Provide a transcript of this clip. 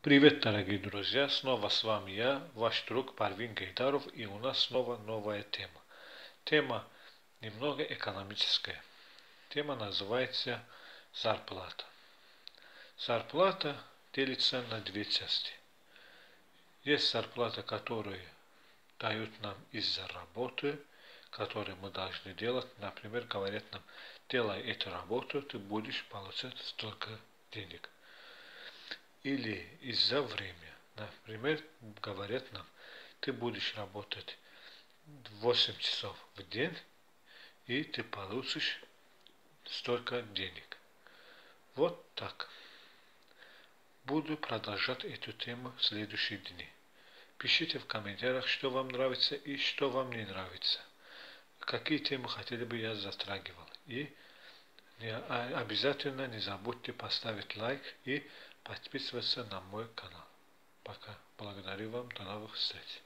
Привет, дорогие друзья! Снова с вами я, ваш друг Парвин Гейдаров, и у нас снова новая тема. Тема немного экономическая. Тема называется зарплата. Зарплата делится на две части. Есть зарплата, которую дают нам из-за работы, которую мы должны делать. Например, говорят нам, делай эту работу, ты будешь получать столько денег. Или из-за времени. Например, говорят нам, ты будешь работать 8 часов в день, и ты получишь столько денег. Вот так. Буду продолжать эту тему в следующие дни. Пишите в комментариях, что вам нравится и что вам не нравится. Какие темы хотели бы я затрагивал. И обязательно не забудьте поставить лайк и подписываться на мой канал. Пока. Благодарю вам. До новых встреч.